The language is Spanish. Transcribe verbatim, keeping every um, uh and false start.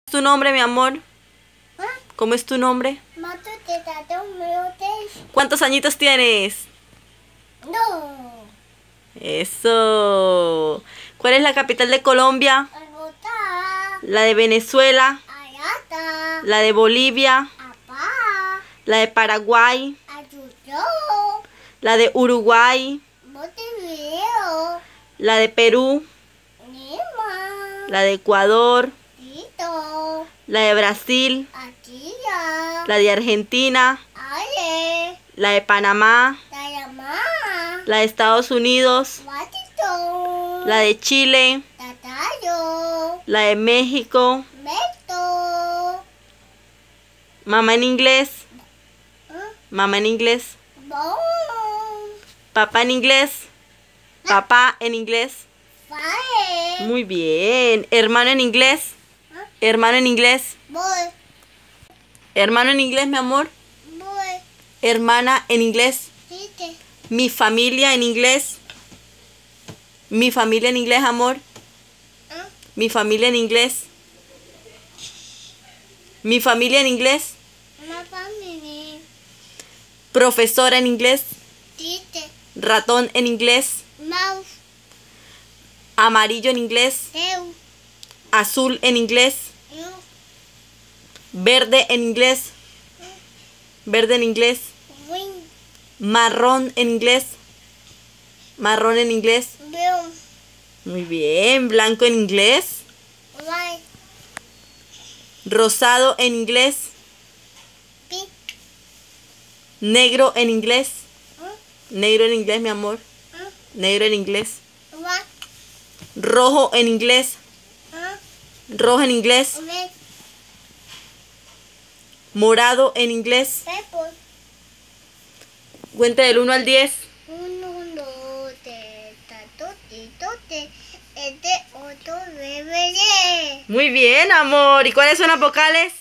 ¿Tu nombre, mi amor? ¿Ah? ¿Cómo es tu nombre? ¿Cuántos añitos tienes? No. Eso. ¿Cuál es la capital de Colombia? Bogotá. La de Venezuela. Ayata. La de Bolivia. Apá. La de Paraguay. Ayuyo. La de Uruguay. Montevideo. La de Perú. Lima. La de Ecuador. Quito. La de Brasil. Atilla. La de Argentina. Ale. La de Panamá. Tayamá. La de Estados Unidos. Guatito. La de Chile. Tatayo. La de México. Beto. Mamá en inglés. ¿Ah? Mamá en inglés. Bom. Papá en inglés. Papá en inglés. Fae. Muy bien. Hermano en inglés. ¿Ah? Hermano en inglés. Boy. Hermano en inglés, mi amor. Boy. Hermana en inglés. Tite. Mi familia en inglés. Mi familia en inglés, amor. ¿Ah? Mi familia en inglés. Mi familia en inglés. Una familia. Profesora en inglés. Tite. Ratón en inglés. Mouse. Amarillo en inglés. Eu. Azul en inglés. Eu. Verde en inglés. Verde en inglés. Wing. Marrón en inglés. Marrón en inglés. Bill. Muy bien. Blanco en inglés. White. Rosado en inglés. Pink. Negro en inglés. ¿Ah? Negro en inglés, mi amor. ¿Ah? Negro en inglés. What? Rojo en inglés. ¿Ah? Rojo en inglés. Red. Morado en inglés. Purple. Cuenta del uno al diez. Uno, dos, tres, tatote, tote, este, otro, bebé. Muy bien, amor. ¿Y cuáles son las vocales?